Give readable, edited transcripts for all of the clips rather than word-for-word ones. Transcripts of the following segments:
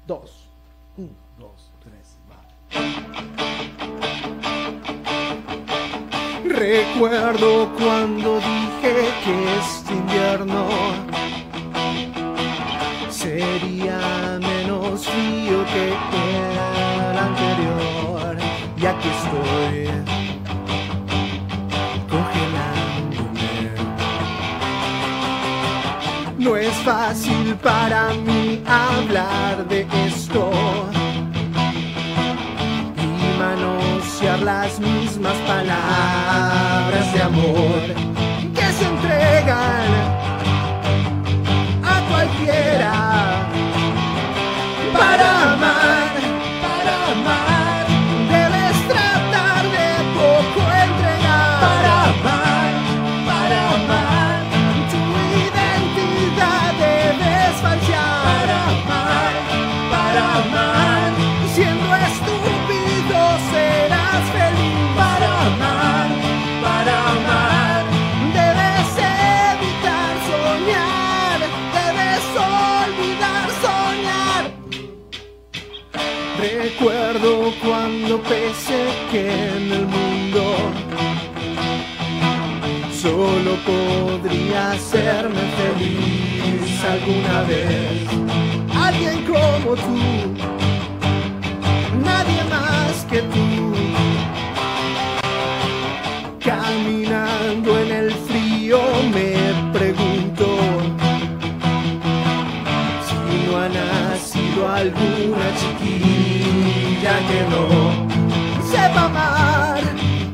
2. 1, 2, 3, va. Recuerdo cuando dije que este invierno sería menos frío que el anterior. Y aquí estoy, congelándome. No es fácil para mí hablar de esto y manosear las mismas palabras de amor que se entregan a cualquiera. Para amar, debes tratar de poco entregar. Para amar, tu identidad debes falsear. Para amar, siendo estúpido serás feliz. Para amar, debes evitar soñar, debes olvidar soñar. Recuerdo cuando pensé que en el mundo solo podría hacerme feliz alguna vez alguien como tú, nadie más que tú. Caminando en el frío me pregunto si no ha nacido alguna chiquilla que no sepa amar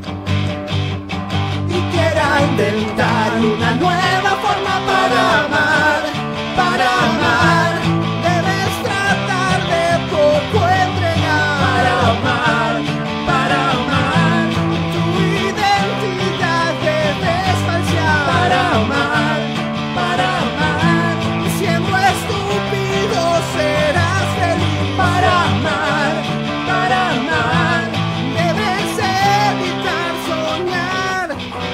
y quiera inventar una nueva forma para amar. Para amar, debes tratar de poco entregar. Para amar, tu identidad debes falsear. Para amar, siendo estúpido serás feliz. Para amar, debes evitar soñar.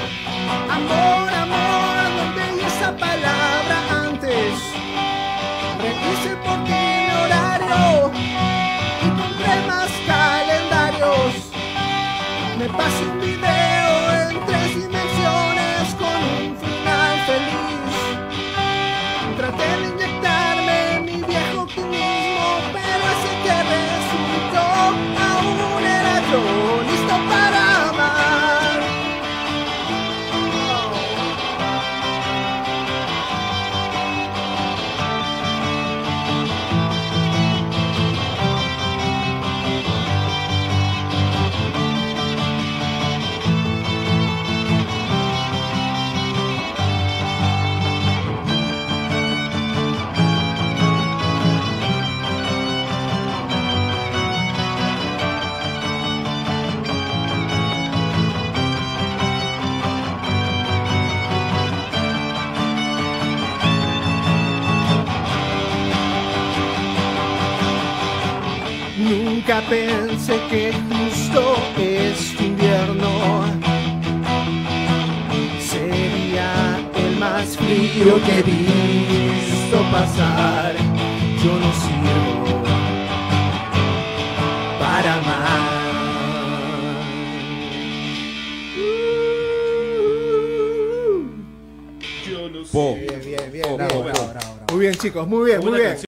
Amor, ¿dónde hay esa palabra antes? Requise por ti mi horario y compré más calendarios. Me pasé un video en 3 dimensiones con un final feliz. Traté de inyectarme mi viejo optimismo, pero ese que resultó aún era yo, listo para amar. Nunca pensé que justo este invierno sería el más frío que he visto pasar. Yo no sirvo para amar. Yo no sé. Bien, bravo. Muy bien, chicos, muy bien.